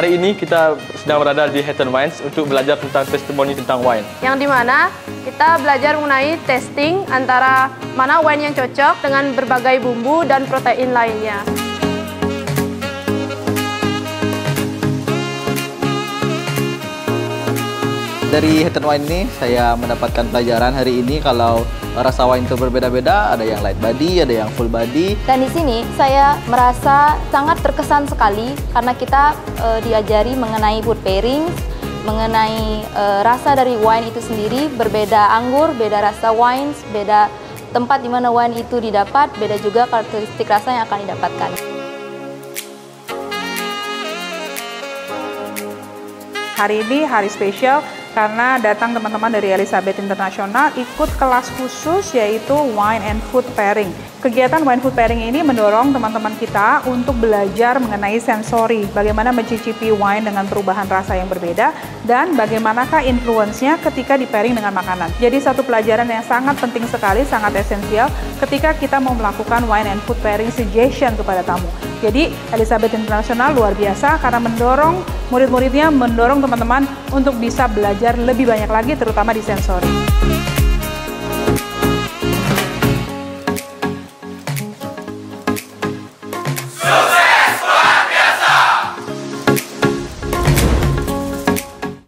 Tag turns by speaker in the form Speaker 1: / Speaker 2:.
Speaker 1: Hari ini kita sedang berada di Hatton Wines untuk belajar tentang testimoni tentang wine.
Speaker 2: Yang dimana kita belajar mengenai testing antara mana wine yang cocok dengan berbagai bumbu dan protein lainnya.
Speaker 3: Dari Hatton Wine ini saya mendapatkan pelajaran hari ini kalau rasa wine itu berbeda-beda, ada yang light body, ada yang full body.
Speaker 4: Dan di sini saya merasa sangat terkesan sekali karena kita diajari mengenai food pairing, mengenai rasa dari wine itu sendiri, berbeda anggur, beda rasa wine, beda tempat di mana wine itu didapat, beda juga karakteristik rasa yang akan didapatkan.
Speaker 5: Hari ini hari spesial karena datang teman-teman dari Elizabeth International ikut kelas khusus yaitu Wine and Food Pairing. Kegiatan Wine Food Pairing ini mendorong teman-teman kita untuk belajar mengenai sensori, bagaimana mencicipi wine dengan perubahan rasa yang berbeda, dan bagaimanakah influence-nya ketika di-pairing dengan makanan. Jadi satu pelajaran yang sangat penting sekali, sangat esensial ketika kita mau melakukan Wine and Food Pairing suggestion kepada tamu. Jadi Elizabeth International luar biasa karena mendorong murid-muridnya, mendorong teman-teman untuk bisa belajar lebih banyak lagi terutama di sensori.